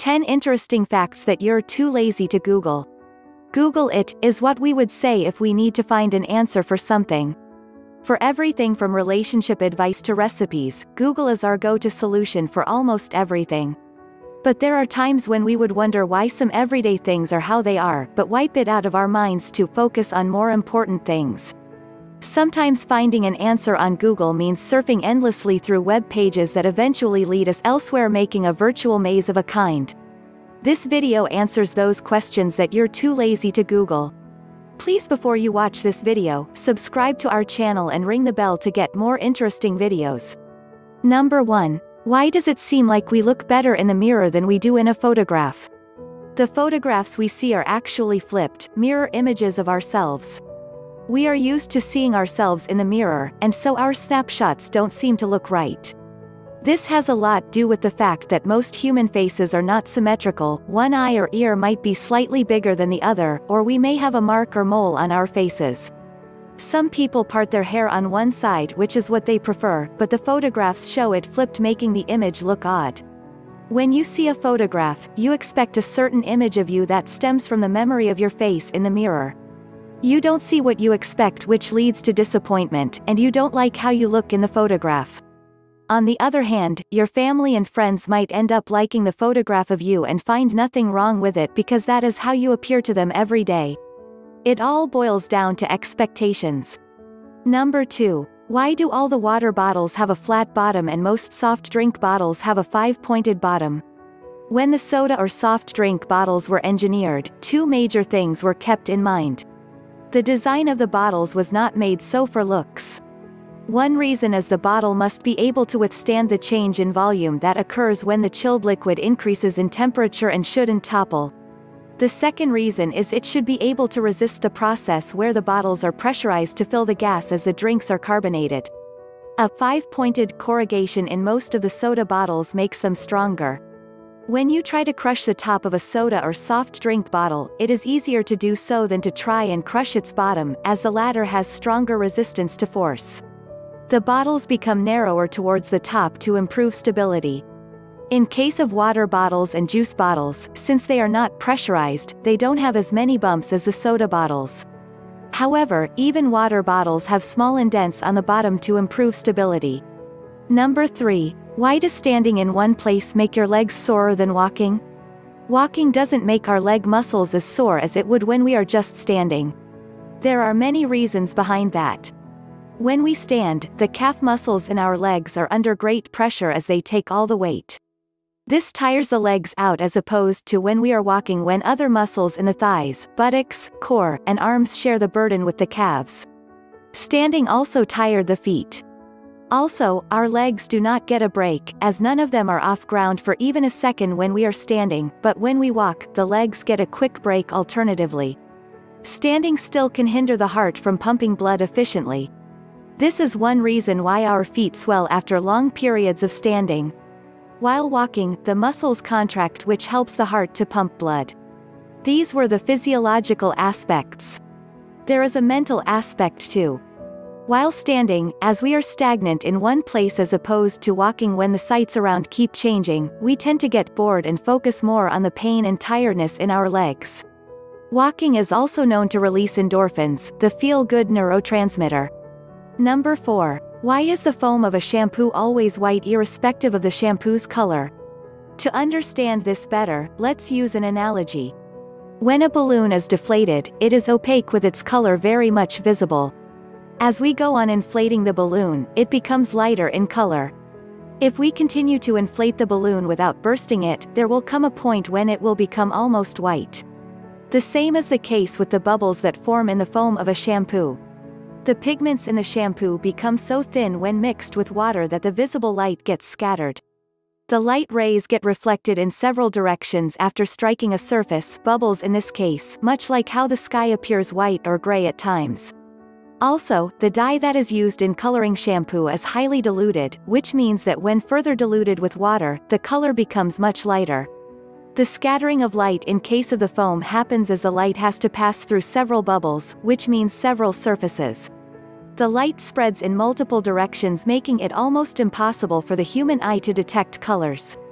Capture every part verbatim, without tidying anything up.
ten interesting facts that you're too lazy to Google. Google it, is what we would say if we need to find an answer for something. For everything from relationship advice to recipes, Google is our go-to solution for almost everything. But there are times when we would wonder why some everyday things are how they are, but wipe it out of our minds to focus on more important things. Sometimes finding an answer on Google means surfing endlessly through web pages that eventually lead us elsewhere, making a virtual maze of a kind. This video answers those questions that you're too lazy to Google. Please, before you watch this video, subscribe to our channel and ring the bell to get more interesting videos. Number one. Why does it seem like we look better in the mirror than we do in a photograph? The photographs we see are actually flipped, mirror images of ourselves. We are used to seeing ourselves in the mirror, and so our snapshots don't seem to look right. This has a lot to do with the fact that most human faces are not symmetrical. One eye or ear might be slightly bigger than the other, or we may have a mark or mole on our faces. Some people part their hair on one side, which is what they prefer, but the photographs show it flipped, making the image look odd. When you see a photograph, you expect a certain image of you that stems from the memory of your face in the mirror. You don't see what you expect, which leads to disappointment, and you don't like how you look in the photograph. On the other hand, your family and friends might end up liking the photograph of you and find nothing wrong with it because that is how you appear to them every day. It all boils down to expectations. Number two. Why do all the water bottles have a flat bottom and most soft drink bottles have a five-pointed bottom? When the soda or soft drink bottles were engineered, two major things were kept in mind. The design of the bottles was not made so for looks. One reason is the bottle must be able to withstand the change in volume that occurs when the chilled liquid increases in temperature and shouldn't topple. The second reason is it should be able to resist the process where the bottles are pressurized to fill the gas as the drinks are carbonated. A five-pointed corrugation in most of the soda bottles makes them stronger. When you try to crush the top of a soda or soft drink bottle, it is easier to do so than to try and crush its bottom, as the latter has stronger resistance to force. The bottles become narrower towards the top to improve stability. In case of water bottles and juice bottles, since they are not pressurized, they don't have as many bumps as the soda bottles. However, even water bottles have small indents on the bottom to improve stability. Number three. Why does standing in one place make your legs sorer than walking? Walking doesn't make our leg muscles as sore as it would when we are just standing. There are many reasons behind that. When we stand, the calf muscles in our legs are under great pressure as they take all the weight. This tires the legs out as opposed to when we are walking, when other muscles in the thighs, buttocks, core, and arms share the burden with the calves. Standing also tired the feet. Also, our legs do not get a break, as none of them are off ground for even a second when we are standing, but when we walk, the legs get a quick break alternatively. Standing still can hinder the heart from pumping blood efficiently. This is one reason why our feet swell after long periods of standing. While walking, the muscles contract, which helps the heart to pump blood. These were the physiological aspects. There is a mental aspect too. While standing, as we are stagnant in one place as opposed to walking when the sights around keep changing, we tend to get bored and focus more on the pain and tiredness in our legs. Walking is also known to release endorphins, the feel-good neurotransmitter. Number four. Why is the foam of a shampoo always white irrespective of the shampoo's color? To understand this better, let's use an analogy. When a balloon is deflated, it is opaque with its color very much visible. As we go on inflating the balloon, it becomes lighter in color. If we continue to inflate the balloon without bursting it, there will come a point when it will become almost white. The same is the case with the bubbles that form in the foam of a shampoo. The pigments in the shampoo become so thin when mixed with water that the visible light gets scattered. The light rays get reflected in several directions after striking a surface, bubbles in this case, much like how the sky appears white or gray at times. Also, the dye that is used in coloring shampoo is highly diluted, which means that when further diluted with water, the color becomes much lighter. The scattering of light in case of the foam happens as the light has to pass through several bubbles, which means several surfaces. The light spreads in multiple directions, making it almost impossible for the human eye to detect colors.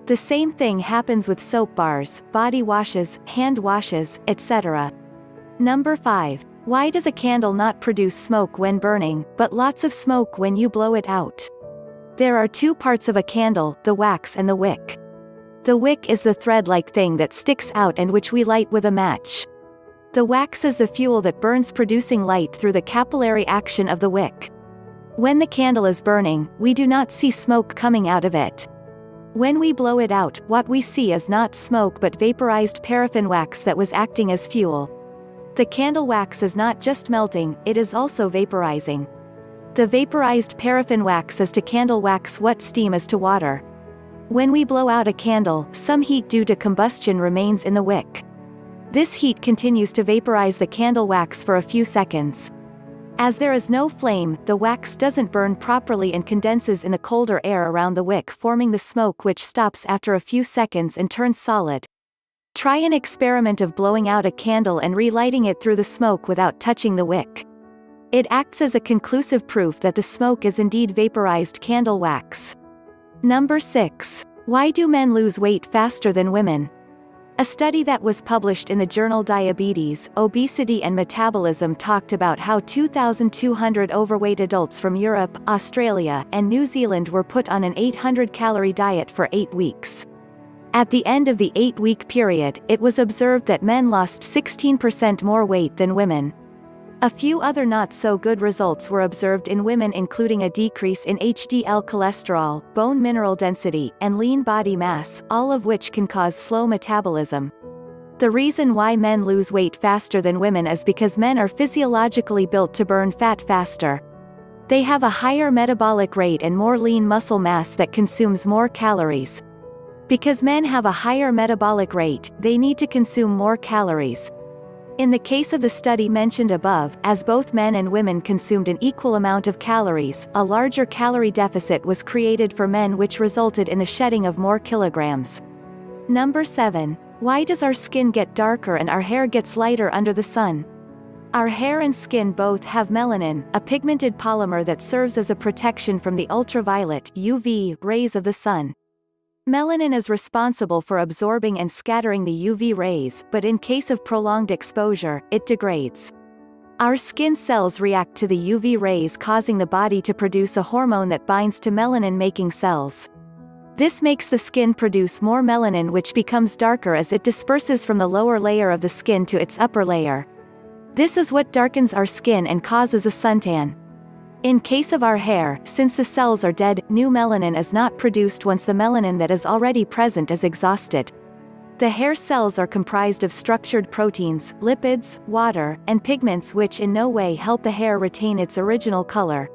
The same thing happens with soap bars, body washes, hand washes, et cetera. Number five. Why does a candle not produce smoke when burning, but lots of smoke when you blow it out? There are two parts of a candle, the wax and the wick. The wick is the thread-like thing that sticks out and which we light with a match. The wax is the fuel that burns, producing light through the capillary action of the wick. When the candle is burning, we do not see smoke coming out of it. When we blow it out, what we see is not smoke but vaporized paraffin wax that was acting as fuel. The candle wax is not just melting, it is also vaporizing. The vaporized paraffin wax is to candle wax what steam is to water. When we blow out a candle, some heat due to combustion remains in the wick. This heat continues to vaporize the candle wax for a few seconds. As there is no flame, the wax doesn't burn properly and condenses in the colder air around the wick, forming the smoke which stops after a few seconds and turns solid. Try an experiment of blowing out a candle and relighting it through the smoke without touching the wick. It acts as a conclusive proof that the smoke is indeed vaporized candle wax. Number six. Why do men lose weight faster than women? A study that was published in the journal Diabetes, Obesity and Metabolism talked about how two thousand two hundred overweight adults from Europe, Australia, and New Zealand were put on an eight hundred calorie diet for eight weeks. At the end of the eight-week period, it was observed that men lost sixteen percent more weight than women. A few other not-so-good results were observed in women, including a decrease in H D L cholesterol, bone mineral density, and lean body mass, all of which can cause slow metabolism. The reason why men lose weight faster than women is because men are physiologically built to burn fat faster. They have a higher metabolic rate and more lean muscle mass that consumes more calories. Because men have a higher metabolic rate, they need to consume more calories. In the case of the study mentioned above, as both men and women consumed an equal amount of calories, a larger calorie deficit was created for men, which resulted in the shedding of more kilograms. Number seven. Why does our skin get darker and our hair gets lighter under the sun? Our hair and skin both have melanin, a pigmented polymer that serves as a protection from the ultraviolet U V rays of the sun. Melanin is responsible for absorbing and scattering the U V rays, but in case of prolonged exposure, it degrades. Our skin cells react to the U V rays, causing the body to produce a hormone that binds to melanin-making cells. This makes the skin produce more melanin, which becomes darker as it disperses from the lower layer of the skin to its upper layer. This is what darkens our skin and causes a suntan. In case of our hair, since the cells are dead, new melanin is not produced once the melanin that is already present is exhausted. The hair cells are comprised of structured proteins, lipids, water, and pigments, which in no way help the hair retain its original color.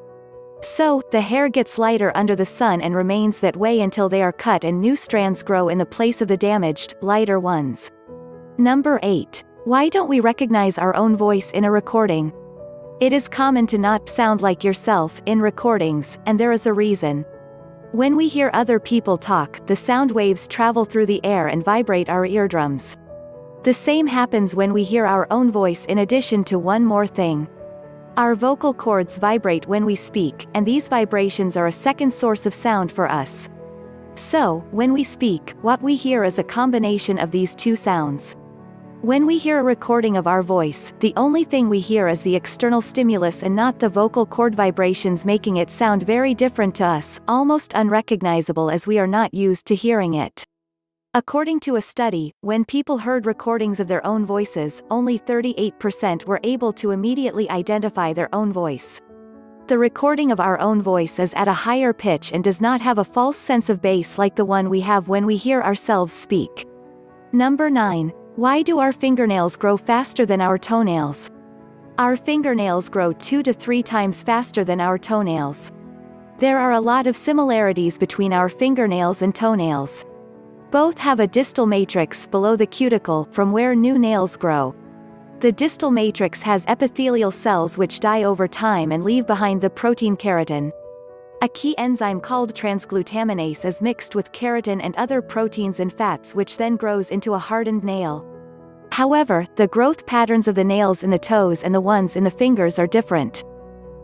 So, the hair gets lighter under the sun and remains that way until they are cut and new strands grow in the place of the damaged, lighter ones. Number eight. Why don't we recognize our own voice in a recording? It is common to not sound like yourself in recordings, and there is a reason. When we hear other people talk, the sound waves travel through the air and vibrate our eardrums. The same happens when we hear our own voice, in addition to one more thing. Our vocal cords vibrate when we speak, and these vibrations are a second source of sound for us. So, when we speak, what we hear is a combination of these two sounds. When we hear a recording of our voice, the only thing we hear is the external stimulus and not the vocal cord vibrations, making it sound very different to us, almost unrecognizable as we are not used to hearing it. According to a study, when people heard recordings of their own voices, only thirty-eight percent were able to immediately identify their own voice. The recording of our own voice is at a higher pitch and does not have a false sense of bass like the one we have when we hear ourselves speak. Number nine. Why do our fingernails grow faster than our toenails? Our fingernails grow two to three times faster than our toenails. There are a lot of similarities between our fingernails and toenails. Both have a distal matrix below the cuticle, from where new nails grow. The distal matrix has epithelial cells which die over time and leave behind the protein keratin. A key enzyme called transglutaminase is mixed with keratin and other proteins and fats, which then grows into a hardened nail. However, the growth patterns of the nails in the toes and the ones in the fingers are different.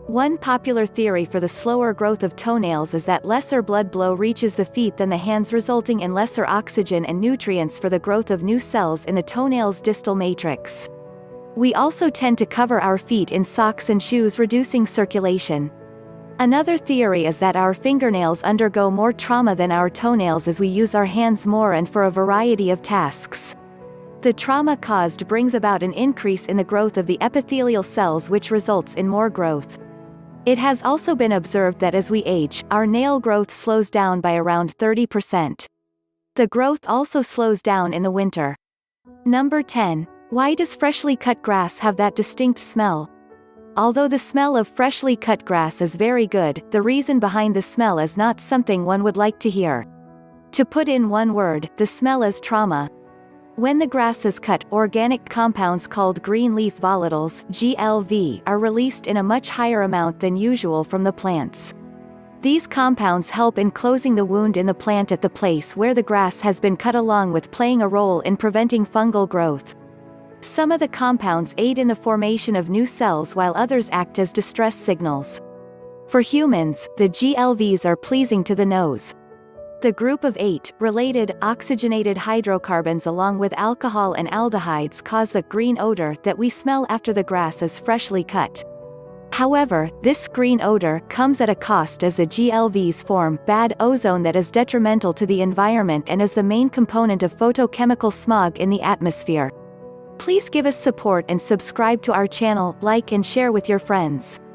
One popular theory for the slower growth of toenails is that lesser blood flow reaches the feet than the hands, resulting in lesser oxygen and nutrients for the growth of new cells in the toenail's distal matrix. We also tend to cover our feet in socks and shoes, reducing circulation. Another theory is that our fingernails undergo more trauma than our toenails as we use our hands more and for a variety of tasks. The trauma caused brings about an increase in the growth of the epithelial cells, which results in more growth. It has also been observed that as we age, our nail growth slows down by around thirty percent. The growth also slows down in the winter. Number ten. Why does freshly cut grass have that distinct smell? Although the smell of freshly cut grass is very good, the reason behind the smell is not something one would like to hear. To put in one word, the smell is trauma. When the grass is cut, organic compounds called green leaf volatiles (G L V) are released in a much higher amount than usual from the plants. These compounds help in closing the wound in the plant at the place where the grass has been cut, along with playing a role in preventing fungal growth. Some of the compounds aid in the formation of new cells, while others act as distress signals. For humans, the G L Vs are pleasing to the nose. The group of eight, related, oxygenated hydrocarbons along with alcohol and aldehydes cause the green odor that we smell after the grass is freshly cut. However, this green odor comes at a cost, as the G L Vs form bad ozone that is detrimental to the environment and is the main component of photochemical smog in the atmosphere. Please give us support and subscribe to our channel, like and share with your friends.